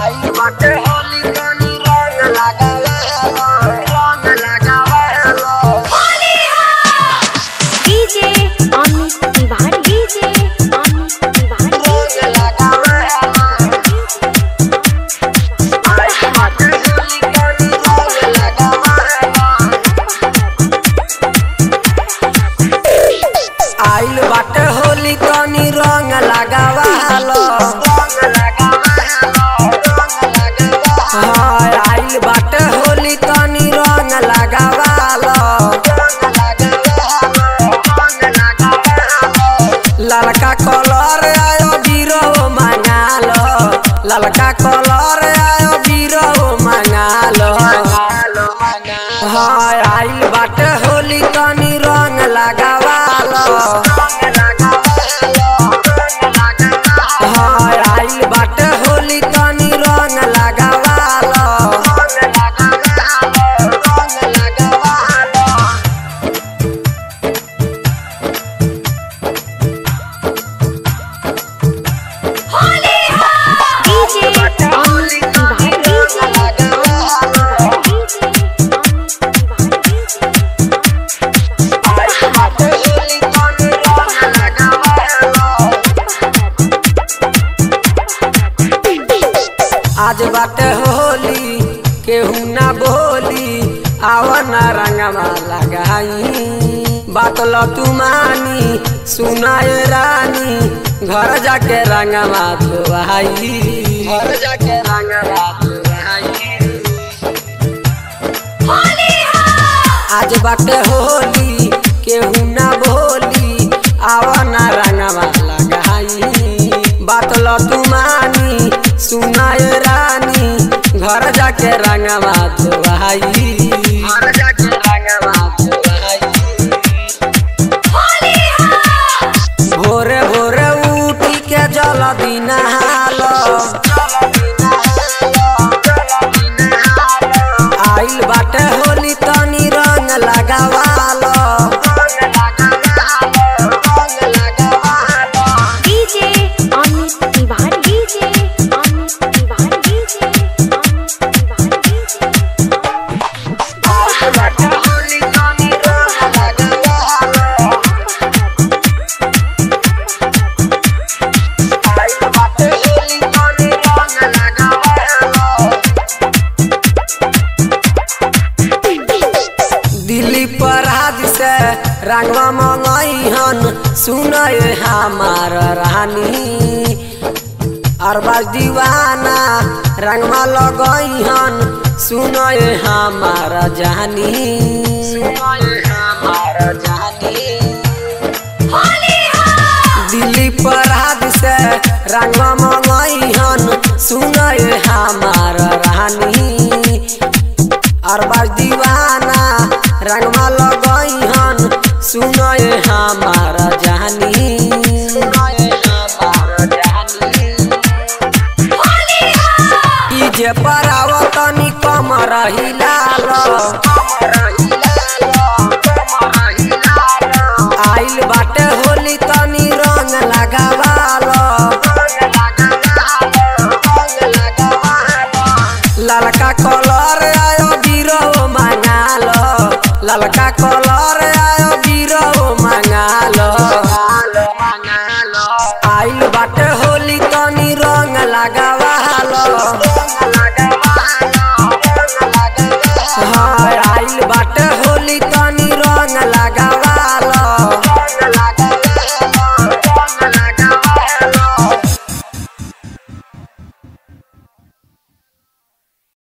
आई बाटे होली तनी रंग लगावे रंग लगावे होली डीजे अमित तिवारी डीजे अमित तिवारी रंग लगावे आई बाटे होली तनी रंग लगावे आइल बाटे होली तनी रंग लगावा आइल बाटे होली तनी रंग लगावा ललका कलर आयो बीरो मंगालो ललका कलर आयो बीरो मंगालो हाँ आइल बाटे होली तनी रंग लगावा हाँ आइल बाटे होली तनी रंग लगावा होली डीजे अमित तिवारी डीजे आज बाटे होली केहू ना बोली आवन रंगवा लगाई बात लो तू मानी सुनाए रानी घर जाके रंगवा धोआई घर जाके रंगवा धोआई आज बाटे होली केहू ना बोली आवन रंगवा लगाई बात लो तू मानी सुनाए रानी घर जाके रंगवा धोआई घर जाके रंगवा धोआई भोरे भोरे उठी के जल बिना हालो आइल बाटे होली तनी रंग लगावालो DJ Amit Tiwari DJ Amit Tiwari DJ Amit Tiwari DJ Delhi पर हाथ से रंगवा मंगई हन सुनए हमार रानी अरबाज दीवाना रंगवा लगई हन सुनए हमार जानी सुनए हमार जानी दिल्ली पर हाथ से रंगवा मंगई हन सुनए हमार रानी अरबाज दीवाना रंगवा लगई हन सुनए हमार जानी सुनए हमार जानी ई जे पराव तनी कम रहिलाल आइल बाटे होली तनी रंग लगावाल ललका कलर आयो बीरो मंगालो ललका कलर आयो बीरो मंगालो आइल बाटे होली तनी रंग लगावालो।